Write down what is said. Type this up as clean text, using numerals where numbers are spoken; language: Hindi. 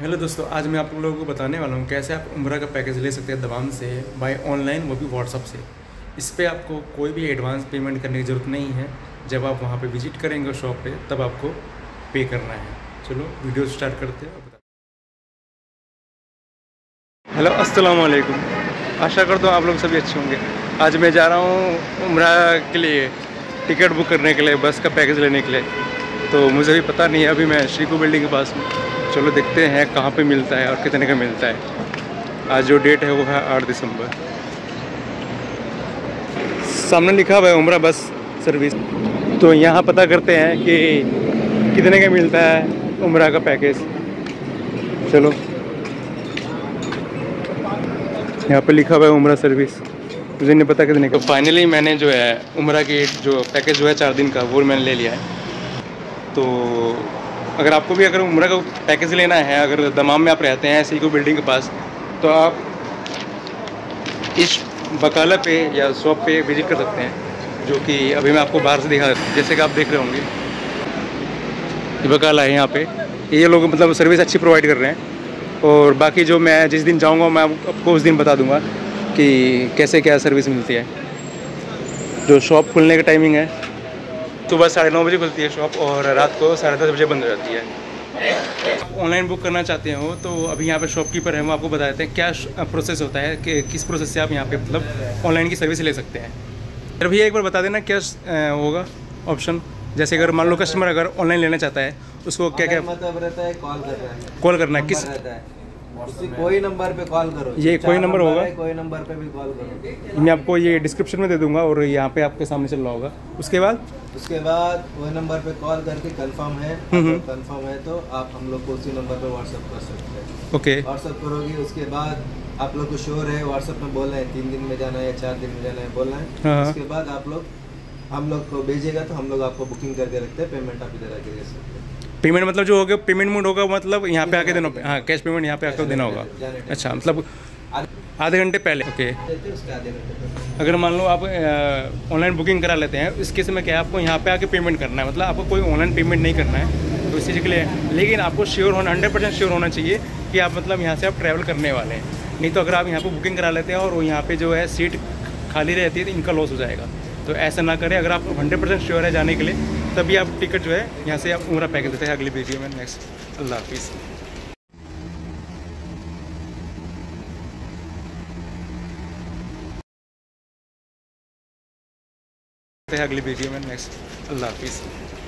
हेलो दोस्तों, आज मैं आप लोगों को बताने वाला हूँ कैसे आप उम्रा का पैकेज ले सकते हैं दमाम से बाय ऑनलाइन, वो भी व्हाट्सअप से। इस पर आपको कोई भी एडवांस पेमेंट करने की ज़रूरत नहीं है। जब आप वहाँ पे विजिट करेंगे शॉप पे तब आपको पे करना है। चलो वीडियो स्टार्ट करते हैं। हेलो, अस्सलाम वालेकुम। आशा करता हूँ आप लोग सभी अच्छे होंगे। आज मैं जा रहा हूँ उम्रा के लिए टिकट बुक करने के लिए, बस का पैकेज लेने के लिए। तो मुझे भी पता नहीं है, अभी मैं श्रीको बिल्डिंग के पास हूँ। चलो देखते हैं कहाँ पे मिलता है और कितने का मिलता है। आज जो डेट है वो है 8 दिसंबर। सामने लिखा हुआ है उम्रा बस सर्विस। तो यहाँ पता करते हैं कि कितने का मिलता है उम्रा का पैकेज। चलो, यहाँ पे लिखा हुआ है उम्रा सर्विस, मुझे नहीं पता कितने का। तो फाइनली मैंने जो है उम्रा की जो पैकेज जो है 4 दिन का, वो मैंने ले लिया है। तो अगर आपको भी अगर उम्रा का पैकेज लेना है, अगर दमाम में आप रहते हैं श्रीको बिल्डिंग के पास, तो आप इस बकाला पे या शॉप पे विजिट कर सकते हैं, जो कि अभी मैं आपको बाहर से दिखा देता हूँ। जैसे कि आप देख रहे होंगे, ये बकाला है। यहाँ पे ये लोग मतलब सर्विस अच्छी प्रोवाइड कर रहे हैं। और बाकी जो मैं जिस दिन जाऊँगा मैं आपको उस दिन बता दूँगा कि कैसे क्या सर्विस मिलती है। जो शॉप खुलने का टाइमिंग है, सुबह 9:30 बजे खुलती है शॉप और रात को 10:30 बजे बंद हो जाती है। ऑनलाइन बुक करना चाहते हो तो अभी यहाँ पे शॉपकीपर है, वो आपको बता देते हैं क्या प्रोसेस होता है, कि किस प्रोसेस से आप यहाँ पे मतलब ऑनलाइन की सर्विस ले सकते हैं। फिर भैया एक बार बता देना क्या होगा ऑप्शन। जैसे अगर मान लो कस्टमर अगर ऑनलाइन लेना चाहता है, उसको क्या क्या मतलब रहता है, कॉल करना है, किस कोई नंबर पे कॉल करो। ये कोई नंबर होगा, कोई नंबर पे भी कॉल करो। मैं आपको ये डिस्क्रिप्शन में दे दूंगा और यहाँ पे आपके सामने चल रहा होगा। उसके बाद वो नंबर पे कॉल करके कंफर्म है, कंफर्म है तो आप हम लोग को उसी नंबर पे व्हाट्सएप कर सकते हैं। ओके, व्हाट्सएप करोगे, उसके बाद आप लोग को श्योर है व्हाट्सएप में बोलना है 3 दिन में जाना है या 4 दिन में जाना है बोलना है। उसके बाद आप लोग हम लोग को भेजिएगा तो हम लोग आपको बुकिंग करके रखते हैं। पेमेंट आप इधर आके दे सकते हैं। पेमेंट मतलब जो होगा पेमेंट मोड होगा, मतलब यहाँ पे आके देना। हाँ, कैश पेमेंट यहाँ पे आकर देना होगा। अच्छा, मतलब आधे घंटे पहले। ओके, अगर मान लो आप ऑनलाइन बुकिंग करा लेते हैं, इस केस में क्या है, आपको यहाँ पे आके पेमेंट करना है। मतलब आपको कोई ऑनलाइन पेमेंट नहीं करना है तो इस चीज़ के लिए। लेकिन आपको श्योर होना 100% श्योर होना चाहिए कि आप मतलब यहाँ से आप ट्रैवल करने वाले हैं। नहीं तो अगर आप यहाँ पर बुकिंग करा लेते हैं और वो यहाँ पर जो है सीट खाली रहती है तो इनका लॉस हो जाएगा। तो ऐसा ना करें। अगर आप 100% श्योर है जाने के लिए, तभी आप टिकट जो है यहाँ से आप उम्रा पैकेज देते हैं। अगली वीडियो में नेक्स्ट। अल्लाह हाफिज़। अगली वीडियो में नेक्स्ट। अल्लाह हाफिज़।